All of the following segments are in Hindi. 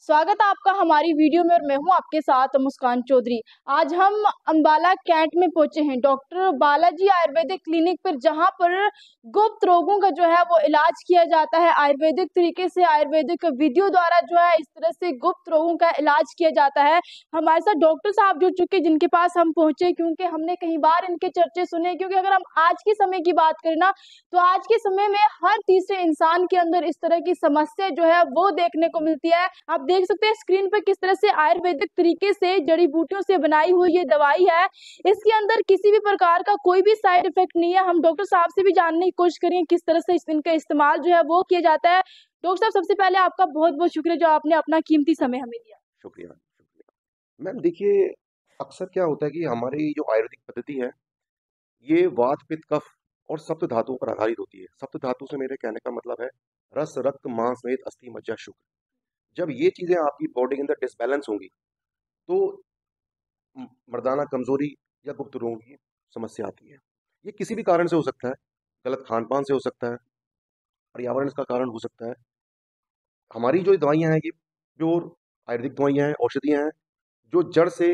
स्वागत है आपका हमारी वीडियो में और मैं हूं आपके साथ मुस्कान चौधरी। आज हम अंबाला कैंट में पहुंचे हैं डॉक्टर बालाजी आयुर्वेदिक क्लिनिक पर, जहां पर गुप्त रोगों का जो है वो इलाज किया जाता है। आयुर्वेदिक तरीके से, आयुर्वेदिक विधियों द्वारा जो है इस तरह से गुप्त रोगों का इलाज किया जाता है। हमारे साथ डॉक्टर साहब जुड़ चुके जिनके पास हम पहुंचे, क्योंकि हमने कई बार इनके चर्चे सुने। क्योंकि अगर हम आज के समय की बात करें ना, तो आज के समय में हर तीसरे इंसान के अंदर इस तरह की समस्या जो है वो देखने को मिलती है। आप देख सकते हैं स्क्रीन पर किस तरह से आयुर्वेदिक तरीके से जड़ी बूटियों से बनाई हुई ये दवाई है। इसके अंदर किसी भी प्रकार का कोई भी साइड इफेक्ट नहीं है। हम डॉक्टर साहब से भी जानने की कोशिश करेंगे किस तरह से इनका इस्तेमाल जो है वो किया जाता है। डॉक्टर साहब, सबसे पहले आपका बहुत बहुत शुक्रिया जो आपने अपना कीमती समय हमें दिया। शुक्रिया शुक्रिया मैम। देखिए, अक्सर क्या होता है कि हमारी जो आयुर्वेदिक पद्धति है ये वात पित्त कफ और सप्त धातुओं पर आधारित होती है। सप्त धातु से मेरे कहने का मतलब है रस रक्त मांस मेद अस्थि मज्जा शुक्र। जब ये चीजें आपकी बॉडी के अंदर डिसबैलेंस होंगी तो मर्दाना कमजोरी या गुप्त रोगों की समस्या आती है। ये किसी भी कारण से हो सकता है, गलत खान पान से हो सकता है, पर्यावरण इसका कारण हो सकता है। हमारी जो दवाइयाँ हैं ये प्योर आयुर्वेदिक दवाइयाँ हैं, औषधियाँ हैं जो जड़ से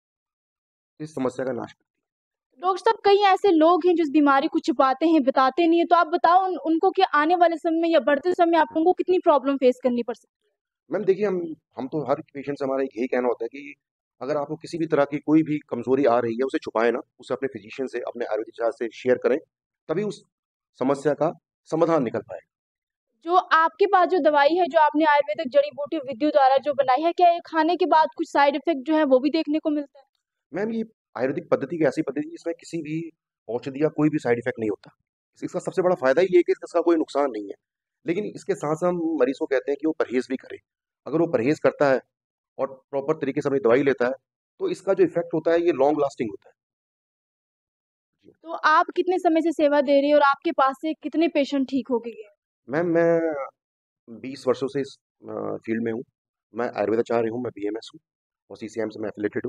इस समस्या का नाश करती डॉक्टर साहब, कई ऐसे लोग हैं जो इस बीमारी को छिपाते हैं, बताते नहीं है। तो आप बताओ उनको कि आने वाले समय में या बढ़ते समय आप है। उनको कितनी प्रॉब्लम फेस करनी पड़ सकती मैम देखिए, हम तो हर पेशेंट से हमारा एक यही कहना होता है कि अगर आपको किसी भी तरह की कोई भी कमजोरी आ रही है उसे छुपाए ना, उसे अपने फिजिशियन से, अपने आयुर्वेदिक इलाज से शेयर करें, तभी उस समस्या का समाधान निकल पाएगा। है। जो आपके पास जो दवाई है, जो आपने आयुर्वेदिक जड़ी बूटी विधियों द्वारा जो बनाई है, क्या ये खाने के बाद कुछ साइड इफेक्ट जो है वो भी देखने को मिलता है? मैम ये आयुर्वेदिक पद्धति की ऐसी पद्धति जिसमें किसी भी औषधि या कोई भी साइड इफेक्ट नहीं होता। इसका सबसे बड़ा फायदा ये है कि इसका कोई नुकसान नहीं है। लेकिन इसके साथ साथ हम मरीज को कहते हैं कि वो परहेज भी करे। अगर वो परहेज करता है और प्रॉपर तरीके से अपनी दवाई लेता है तो इसका जो इफेक्ट होता है ये लॉन्ग लास्टिंग होता है। जी। तो आप कितने समय से सेवा दे रही हैं और आपके पास से कितने पेशेंट ठीक हो गए हैं? मैम मैं 20 वर्षों से इस फील्ड में हूँ। मैं आयुर्वेदाचार्य हूँ, मैं बीएमएस हूँ और सीसीएम से मैं एफिलेटेड हूँ।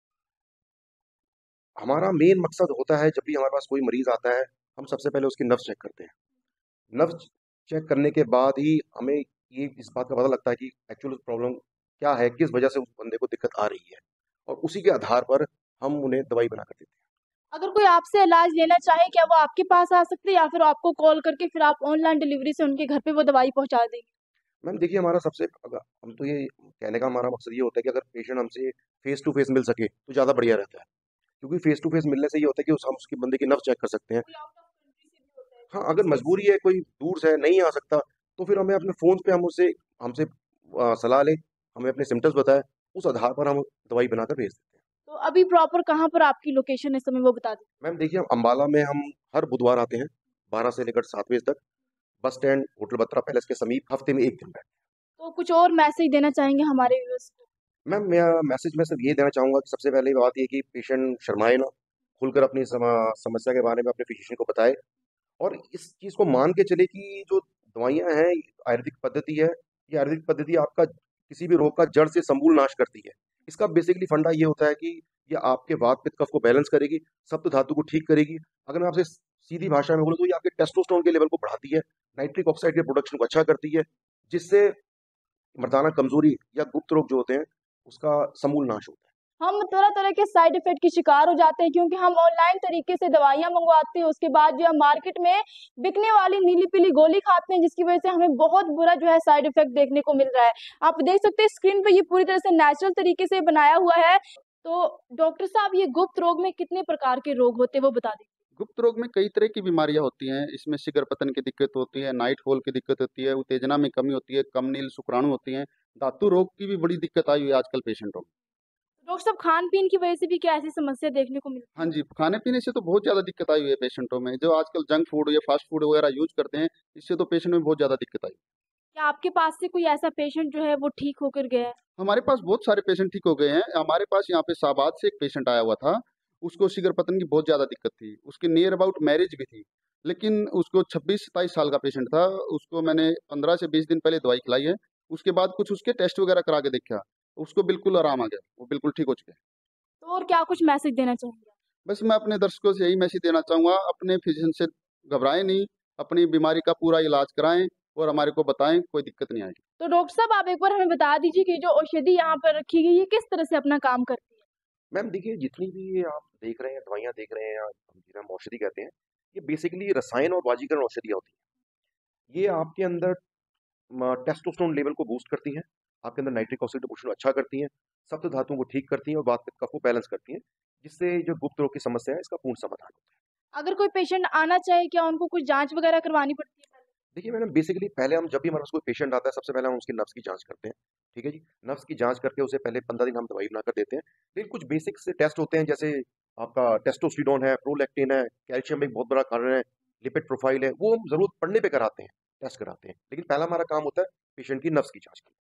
हमारा मेन मकसद होता है, जब भी हमारे पास कोई मरीज आता है हम सबसे पहले उसकी नब्ज चेक करते हैं। नब्ज चेक करने के बाद ही हमें ये इस बात का पता लगता है कि एक्चुअल प्रॉब्लम क्या है, किस वजह से उस बंदे को दिक्कत आ रही है, और उसी के आधार पर हम उन्हें दवाई बना कर देते हैं। अगर कोई आपसे इलाज लेना चाहे, क्या वो आपके पास आ सकते हैं या फिर आपको कॉल करके फिर आप ऑनलाइन डिलीवरी से उनके घर पे वो दवाई पहुंचा देंगे? मैम देखिए, हमारा सबसे हम तो ये कहने का हमारा मकसद ये होता है कि अगर पेशेंट हमसे फेस टू फेस मिल सके तो ज़्यादा बढ़िया रहता है। क्योंकि फेस टू फेस मिलने से ये होता है कि हम उसकी बंदे की नब्ज चेक कर सकते हैं। कोई आउट ऑफ कंट्री से भी होता है, हाँ, दूसरे अगर स्टेट से मजबूरी भी। है, कोई दूर से नहीं आ सकता, तो फिर हमें अपने फ़ोन पे हम उससे हमसे सलाह लें, हमें अपने सिम्टम्स बताएं, उस आधार पर हम दवाई बनाकर भेज देते हैं। तो अभी प्रॉपर कहाँ पर आपकी लोकेशन है, इस समय वो बता दें। मैम देखिए, अम्बाला में हम हर बुधवार आते हैं 12 से लेकर 7 बजे तक। Bus stand hotel Batra palace के समीप हफ्ते में 1 दिन बैठते तो कुछ और मैसेज देना चाहेंगे हमारे व्यूअर्स को? हैं। मैम मैं मैसेज में सिर्फ ये देना चाहूँगा कि सबसे पहले बात ये कि पेशेंट शर्माए ना, खुलकर अपनी समस्या के बारे में अपने फिजिशियन को बताए, और इस चीज़ को मान के चले कि जो दवाइयाँ हैं, आयुर्वेदिक पद्धति है, ये आयुर्वेदिक पद्धति आपका किसी भी रोग का जड़ से समूल नाश करती है। इसका बेसिकली फंडा ये होता है कि ये आपके वात पित्त कफ को बैलेंस करेगी, सप्त धातु को ठीक करेगी। अगर मैं आपसे सीधी भाषा में बोलूँ तो ये आपके टेस्टोस्टेरोन के लेवल को बढ़ाती है, नाइट्रिक ऑक्साइड के प्रोडक्शन को अच्छा करती है, जिससे मर्दाना कमजोरी या गुप्त रोग जो होते हैं उसका समूल नाश होता है। हम तरह तरह के साइड इफेक्ट के शिकार हो जाते हैं, क्योंकि हम ऑनलाइन तरीके से दवाइयां मंगवाते हैं, उसके बाद जो हम मार्केट में बिकने वाली नीली पीली गोली खाते हैं, जिसकी वजह से हमें बहुत बुरा जो है साइड इफेक्ट देखने को मिल रहा है। आप देख सकते हैं स्क्रीन पे ये पूरी तरह से नेचुरल तरीके से बनाया हुआ है। तो डॉक्टर साहब, ये गुप्त रोग में कितने प्रकार के रोग होते हैं वो बता दें। गुप्त रोग में कई तरह की बीमारियां होती हैं। इसमें शिगर पतन की दिक्कत होती है, नाइट फॉल की दिक्कत होती है, उत्तेजना में कमी होती है, कम नील शुक्राणु होती हैं। धातु रोग की भी बड़ी दिक्कत आई हुई है आजकल पेशेंटों में। डॉक्टर साहब, खान पीन की वजह से भी क्या ऐसी समस्या देखने को हाँ मिलती है? जी, खाने पीने से तो बहुत ज़्यादा दिक्कत आई हुई है पेशेंटों में। जो आजकल जंक फूड या फास्ट फूड वगैरह यूज करते हैं, इससे तो पेशेंट में बहुत ज़्यादा दिक्कत आई। क्या आपके पास से कोई ऐसा पेशेंट जो है वो ठीक होकर गया है? हमारे पास बहुत सारे पेशेंट ठीक हो गए हैं। हमारे पास यहाँ पे शाहबाद से एक पेशेंट आया हुआ था। उसको शिगर पतन की बहुत ज़्यादा दिक्कत थी। उसके नियर अबाउट मैरिज भी थी। लेकिन उसको 26-27 साल का पेशेंट था। उसको मैंने 15 से 20 दिन पहले दवाई खिलाई है। उसके बाद कुछ उसके टेस्ट वगैरह करा के देखा। उसको बिल्कुल आराम आ गया। वो बिल्कुल ठीक हो चुके हैं। तो और क्या कुछ मैसेज देना चाहेंगे? बस मैं अपने दर्शकों से यही मैसेज देना चाहूँगा, अपने फिजिशियन से घबराएँ नहीं, अपनी बीमारी का पूरा इलाज कराएँ और हमारे को बताएँ, कोई दिक्कत नहीं आएगी। तो डॉक्टर साहब आप एक बार हमें बता दीजिए कि जो औषधि यहाँ पर रखी गई है किस तरह से अपना काम करती है। मैम देखिए, जितनी भी ये आप देख रहे हैं, दवाइयाँ देख रहे हैं या जिन्हें हम औषधि कहते हैं, ये बेसिकली रसायन और वाजीकरण औषधियाँ होती हैं। ये आपके अंदर टेस्टोस्टेरोन लेवल को बूस्ट करती हैं, आपके अंदर नाइट्रिक ऑक्साइड डिपोजिशन अच्छा करती हैं, सप्त धातुओं को ठीक करती हैं और वात पित्त कफ को बैलेंस करती हैं, जिससे जो गुप्त रोग की समस्या है, इसका पूर्ण समाधान होता है। अगर कोई पेशेंट आना चाहे क्या उनको कुछ जांच वगैरह करवानी पड़ती है? देखिए मैडम, बेसिकली पहले हम जब भी हमारे पास कोई पेशेंट आता है, सबसे पहले हम उसकी नब्ज़ की जाँच करते हैं, ठीक है जी? नब्ज़ की जाँच करके उसे पहले 15 दिन हम दवाई बनाकर देते हैं। लेकिन कुछ बेसिक से टेस्ट होते हैं, जैसे आपका टेस्टोस्टेरोन है, प्रोलैक्टिन है, कैल्शियम एक बहुत बड़ा कारण है, लिपिड प्रोफाइल है, वो हम ज़रूरत पड़ने पे कराते हैं, टेस्ट कराते हैं। लेकिन पहला हमारा काम होता है पेशेंट की नब्ज़ की जाँच करना।